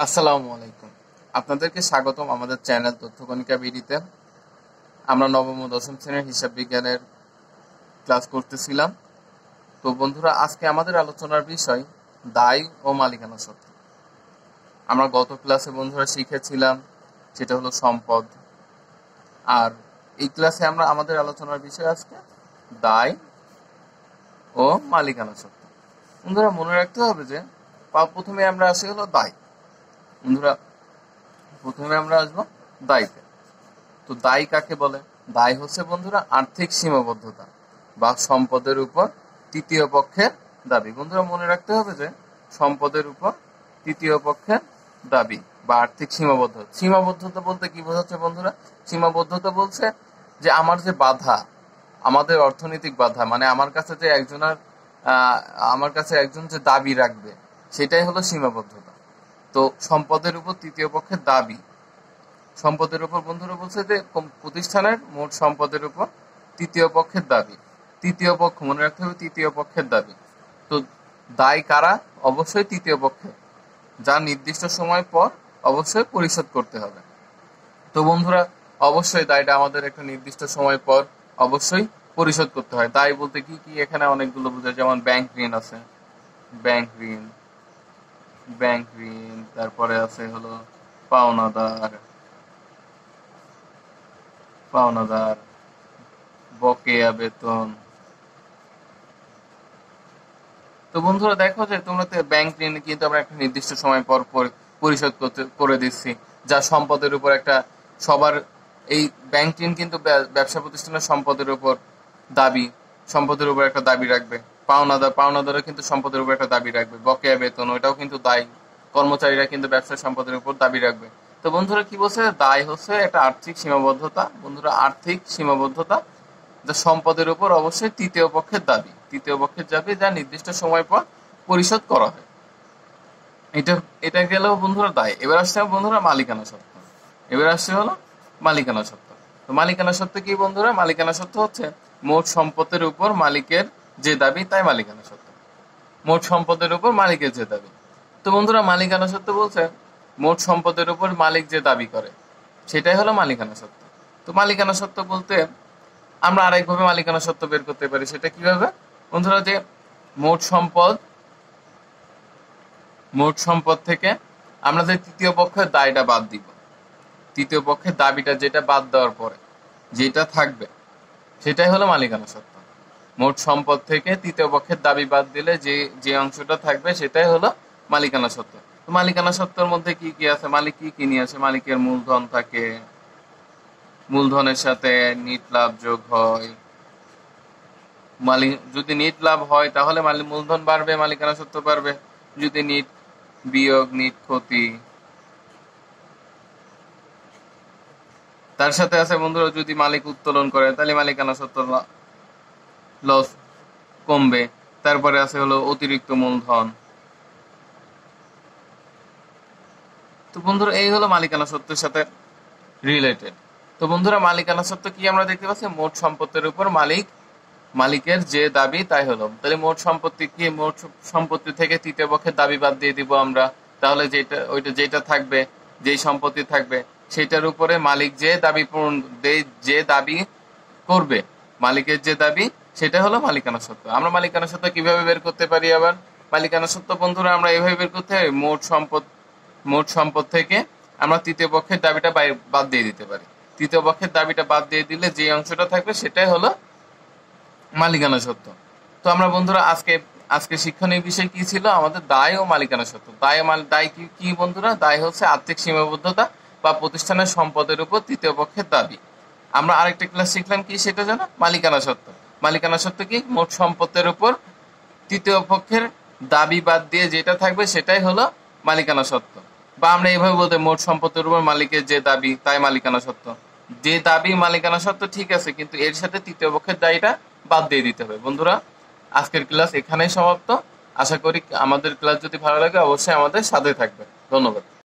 আসসালামু আলাইকুম। আপনাদেরকে স্বাগতম আমাদের চ্যানেল তথ্যকণিকা বিডিতে। আমরা নবম ও দশম শ্রেণীর হিসাব বিজ্ঞানের ক্লাস করতেছিলাম। তো বন্ধুরা, আজকে আমাদের আলোচনার বিষয় দায় ও মালিকানা সত্ত্ব। আমরা গত ক্লাসে বন্ধুরা শিখেছিলাম সেটা হলো সম্পদ, আর এই ক্লাসে আমরা আমাদের আলোচনার বিষয় আজকে দায় ও মালিকানা সত্ত্ব। বন্ধুরা, মনে রাখতে হবে যে প্রথমে আমরা আসি হলো দায়। বন্ধুরা, প্রথমে আমরা আসবো দায়ীতে। তো দায়ী কাকে বলে? দায় হচ্ছে বন্ধুরা আর্থিক সীমাবদ্ধতা বা সম্পদের উপর তৃতীয় পক্ষের দাবি। বন্ধুরা, মনে রাখতে হবে যে সম্পদের উপর তৃতীয় পক্ষের দাবি বা আর্থিক সীমাবদ্ধতা। সীমাবদ্ধতা বলতে কি বোঝাচ্ছে বন্ধুরা? সীমাবদ্ধতা বলছে যে আমার যে বাধা, আমাদের অর্থনৈতিক বাধা, মানে আমার কাছে একজন যে দাবি রাখবে, সেটাই হলো সীমাবদ্ধতা। তো সম্পদের উপর তৃতীয় পক্ষের দাবি, সম্পদের উপর বন্ধুরা বলছে যে প্রতিষ্ঠানের মোট সম্পদের উপর তৃতীয় পক্ষের দাবি। তৃতীয় পক্ষ, মনে রাখতে হবে তৃতীয় পক্ষের দাবি। তো দায় কারা? অবশ্যই তৃতীয় পক্ষের, যা নির্দিষ্ট সময় পর অবশ্যই পরিশোধ করতে হবে। তো বন্ধুরা, অবশ্যই দায়টা আমাদের একটা নির্দিষ্ট সময় পর অবশ্যই পরিশোধ করতে হয়। দায় বলতে কি কি এখানে অনেকগুলো বোঝায়, যেমন ব্যাংক ঋণ আছে, ব্যাংক ঋণ ব্যাংক ঋণ তারপরে আছে হলো পাওনাদার, পাওনাদার বকেয়া বেতন। তো বন্ধুরা দেখো যে তোমরা ব্যাংক ঋণ কিন্তু আমরা একটা নির্দিষ্ট সময় পর পরিশোধ করে দিচ্ছি, যা সম্পদের উপর একটা সবার, এই ব্যাংক ঋণ কিন্তু ব্যবসা প্রতিষ্ঠানের সম্পদের উপর দাবি, সম্পদের উপর একটা দাবি রাখবে। পাওনাদারও কিন্তু সম্পদের উপর একটা দাবি রাখবে। বকেয়া বেতন, ওইটাও কিন্তু দায়, কর্মচারীরা কিন্তু ব্যবসার সম্পদের উপর দাবি রাখবে। তো বন্ধুরা কি বলছে? দায় হচ্ছে একটা আর্থিক সীমাবদ্ধতা। বন্ধুরা, আর্থিক সীমাবদ্ধতা যা সম্পদের উপর অবশ্যই তৃতীয় পক্ষের দাবি, তৃতীয় পক্ষের দাবি যা নির্দিষ্ট সময় পর পরিশোধ করা হয়। এটা এটা গেল বন্ধুরা দায়। এবার আসছে বন্ধুরা মালিকানা সত্ত্ব। এবার আসছে হলো মালিকানা সত্ত্ব। তো মালিকানা সত্ত্ব কি বন্ধুরা? মালিকানা সত্ত্ব হচ্ছে মোট সম্পদের উপর মালিকের যে দাবি, তাই মালিকানা সত্ত্ব। মোট সম্পদের উপর মালিকের যে দাবি। তো বন্ধুরা, মালিকানা সত্ত্ব বলছে মোট সম্পদের উপর মালিক যে দাবি করে, সেটাই হলো মালিকানা সত্ত্ব। তো মালিকানা সত্ত্ব বলতে আমরা আরেকভাবে মালিকানা সত্ত্ব বের করতে পারি। সেটা কিভাবে বন্ধুরা? যে মোট সম্পদ থেকে আমরা যে তৃতীয় পক্ষের দায়টা বাদ দিব, তৃতীয় পক্ষের দাবিটা যেটা বাদ দেওয়ার পরে যেটা থাকবে, সেটাই হলো মালিকানা সত্ত্ব। মোট সম্পদ থেকে তৃতীয় পক্ষের দাবি বাদ দিলে যে যে অংশটা থাকবে, সেটাই হলো মালিকানা সত্ত্ব। তো মালিকানা সত্ত্বর মধ্যে কি কি আছে? মালিক কি কি নিয়ে আসে? মালিকের মূলধন থাকে, মূলধনের সাথে নিট লাভ যোগ হয়। যদি নিট লাভ হয় তাহলে মূলধন বাড়বে, মালিকানা সত্ত্ব বাড়বে। যদি নিট বিয়োগ নিট ক্ষতি, তার সাথে আছে বন্ধুরা যদি মালিক উত্তোলন করে তাহলে মালিকানা সত্ত্ব লস কমবে। তারপরে আছে হলো অতিরিক্ত মূলধন। তো বন্ধুরা, এই হলো মালিকানা সত্ত্বের সাথে রিলেটেড। তো বন্ধুরা, মালিকানা সত্ত্ব কি আমরা দেখতে পাচ্ছি? মোট সম্পত্তির উপর মালিকের যে দাবি তাই হলো। তাহলে মোট সম্পত্তি কি? মোট সম্পত্তি থেকে তৃতীয় পক্ষের দাবি বাদ দিয়ে দিব আমরা। তাহলে যেটা থাকবে, যেই সম্পত্তি থাকবে, সেটার উপরে মালিক যে দাবি করবে, মালিকের যে দাবি, সেটা হলো মালিকানা সত্ত্ব। আমরা মালিকানা সত্ত্ব কিভাবে বের করতে পারি? আবার মালিকানা সত্ত্ব বন্ধুরা আমরা এইভাবে বের করতে পারি, মোট সম্পদ থেকে আমরা তৃতীয় পক্ষের দাবিটা বাদ দিয়ে দিতে পারি। তৃতীয় পক্ষের দাবিটা বাদ দিয়ে দিলে যে অংশটা থাকবে, সেটাই হলো মালিকানা সত্ত্ব। তো আমরা বন্ধুরা আজকে শিক্ষণীয় বিষয় কি ছিল? আমাদের দায় ও মালিকানা সত্ত্ব। দায় কি বন্ধুরা? দায় হচ্ছে আর্থিক সীমাবদ্ধতা বা প্রতিষ্ঠানের সম্পদের উপর তৃতীয় পক্ষের দাবি। আমরা আরেকটা ক্লাস শিখলাম কি, সেটা জানো? মালিকানা সত্ত্ব। মালিকানা সত্ত্ব কি? মোট সম্পদের উপর তৃতীয় পক্ষের দাবি বাদ দিয়ে যেটা থাকবে, সেটাই হলো মালিকানা সত্ত্ব। বা আমরা এইভাবে বলতে, মোট সম্পদের উপর মালিকের যে দাবি, তাই মালিকানা সত্ত্ব। যে দাবি মালিকানা সত্ত্ব ঠিক আছে, কিন্তু এর সাথে তৃতীয় পক্ষের দায়ীটা বাদ দিয়ে দিতে হবে। বন্ধুরা, আজকের ক্লাস এখানেই সমাপ্ত। আশা করি আমাদের ক্লাস যদি ভালো লাগে অবশ্যই আমাদের সাথে থাকবে। ধন্যবাদ।